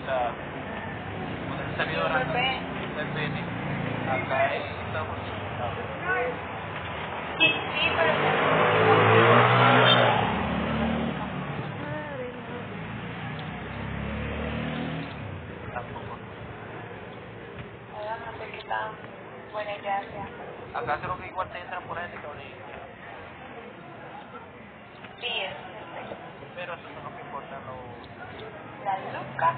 sea, con el servidor acá, VPN. VPN, acá en Estados Unidos. Sí, pero Tampoco. ahora no sé qué tan buena idea sea. Acá creo que igual te entran por gente que habla inglés. Sí, eso es Pero eso son los que importan los... la Luca.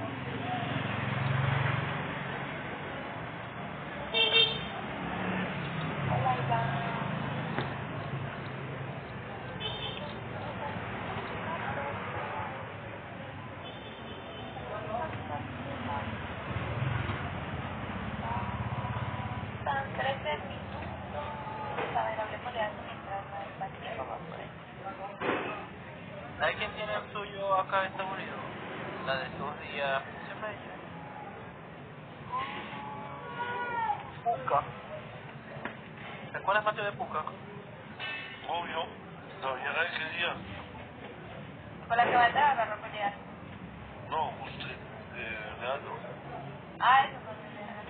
Hola, Iván. Están 13 minutos. A ver, hablemos de algo mientras no hay tiempo por ahí. ¿Sabes quién tiene el suyo acá en Estados Unidos? La de estos días, ¿cómo se llama ella? Puka. ¿Te acuerdas, Mateo, de Puka? Obvio, todavía era ese día. Con la que va a entrar a la ropa ya. No, usted, Leandro. Ah, eso no me deja.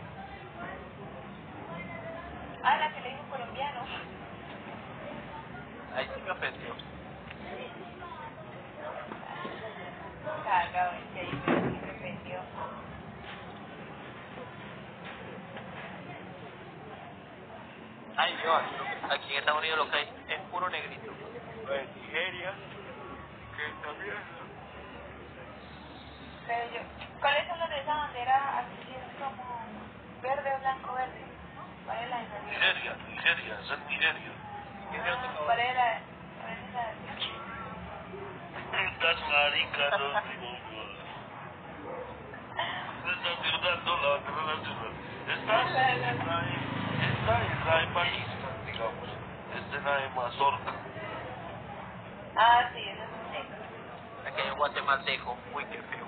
Ah, la que le dijo colombiano. Ahí sí me ofendió. Cagado, y ahí me arrepintió. Ay, Dios, aquí en Estados Unidos lo que hay es puro negrito. En Nigeria, que también. Pero yo, ¿cuáles son los de esa bandera así es como verde, blanco, verde? ¿Cuál es la diferencia? Nigeria, esa es Nigeria. ¿Cuál es la diferencia? Estás marica, no digo. Estás violando la otra nacional. Esta es la de Pakistán, digamos. Esta es la de Mazorca. Ah, sí, eso es un negro. Aquí hay un guatemalteco. Uy, qué feo.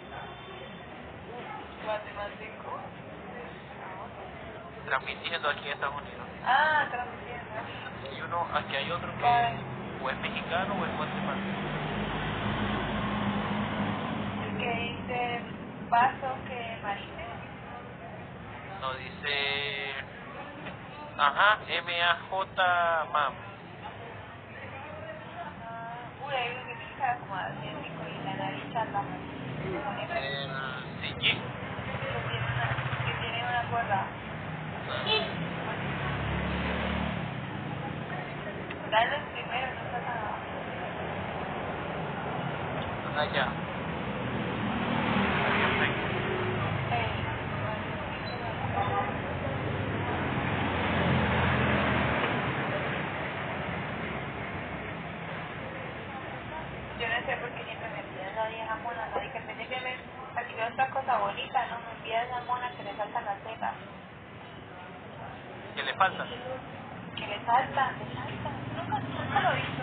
Guatemalteco. Transmitiendo aquí en Estados Unidos. Ah, transmitiendo. Y uno, aquí hay otro que ¿Cuál? o es mexicano o es guatemalteco. El que dice paso que marice. No dice... Ajá, M-A-J MAM. Uy, hay uno que tiene cara como asiático y la nariz chata. Con F. El Sillín. Que tiene una gorra. Dale los primeros, no pasa nada. Allá. Yo no sé por qué siempre me envían esa vieja mona, ¿no? Y que en vez de que me aquí otra cosa bonita, ¿no? Me envían esa mona que le saltan las cejas. ¿Qué le falta? Que le saltan, le saltan. Nunca lo he visto.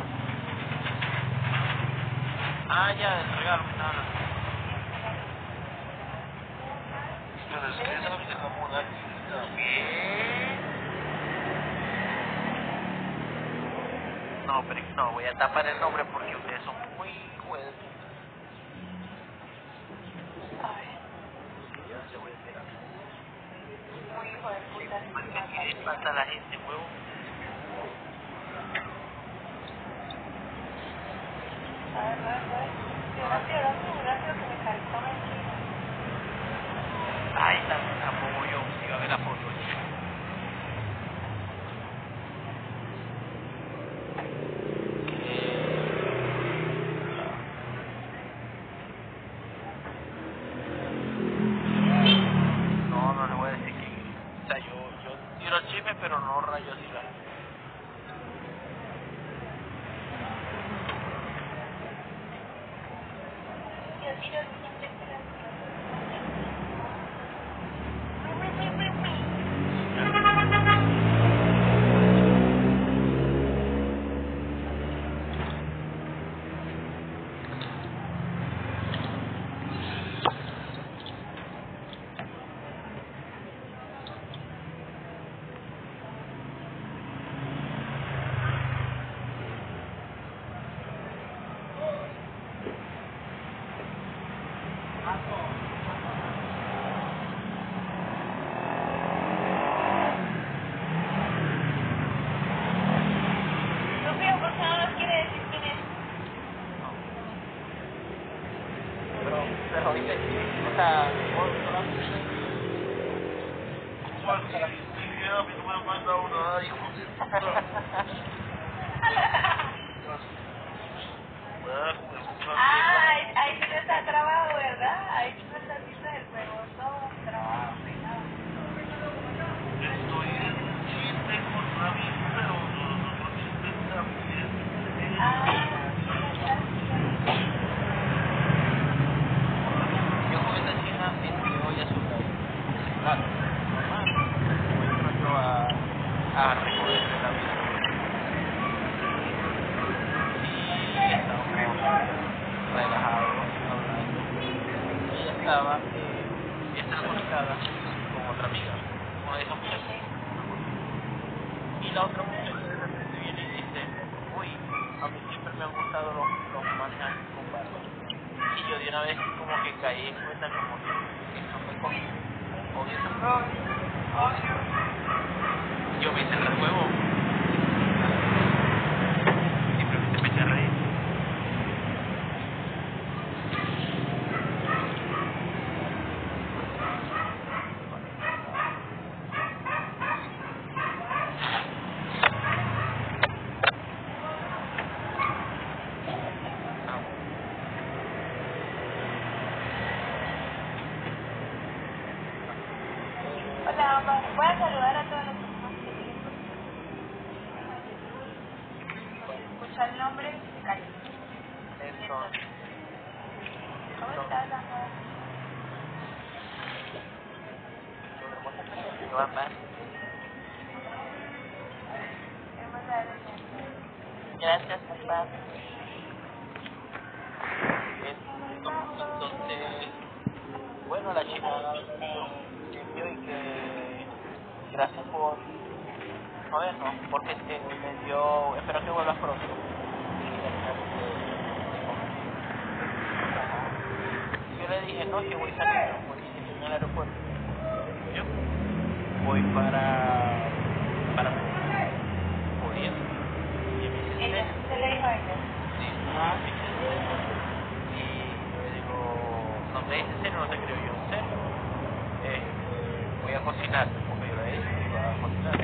Ah, ya, el regalo que estaba hablando. Pero es que esa vieja mona linda. ¿Qué? No, pero no, voy a tapar el nombre porque ustedes son muy jueces. A ver, Yo no se voy a enterar. muy hijo de puta, sí, Más que más si le falta a la gente, huevo. a ver. Rápido que me carcome el chino. Ahí está, tampoco yo, si va a ver la foto. No, no le voy a decir que... O sea, yo tiro chisme, pero no rayos y la Rufio, ¿por qué no nos quiere decir quién es? Pero ahorita sí, o sea, ¿Cómo así? Sí, a mí no me han mandado nada, hijo de puta. Ahí sí no está trabado, ¿verdad? Ahí sí no está haciendo el juego todo trabado, pegado. Estoy en un chiste con Rami, pero los otros chistes también. yo con esta china voy a su celular, normal, como entro yo a recogerle la vida. Y estábamos relajados, hablando. Y ella estaba conectada con otra amiga, una de esas muchachas. Y la otra muchacha de repente viene y dice, uy, a mí siempre me han gustado los masajes con barba. Y yo de una vez como que caí en cuenta como que eso fue conmigo. Obvio eso fue conmigo. Yo me hice el juego. Simplemente me eché a reír. Hola, mamá. Voy a saludar a todas las personas que siguen por escuchar el nombre de Cali. Entonces, ¿Cómo estás, amor? lo hermosa que va más. Hermosa de la Gracias, papá. Entonces, bueno, la chica me envió y que gracias por jodernos, porque me dio, espero que vuelvas pronto. Y al final ajá. Y yo le dije, no, que voy saliendo, porque estoy en el aeropuerto. Yo voy para Jodiendo. Y me dice, ¿en Ella, serio? se le dijo a ella. Sí, me dice, ¿en serio? Y yo le digo, no me dice en serio, no te creo yo, ¿en serio? Voy a cocinar, porque yo le he dicho que iba a cocinar.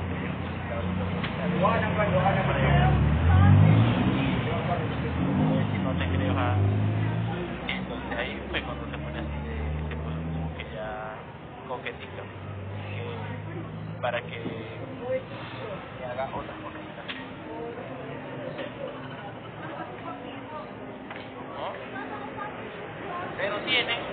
Si no te creo, entonces ahí fue cuando se pone así se puso como que ya coquetica, para que me haga otras cositas, ¿no? Pero tienen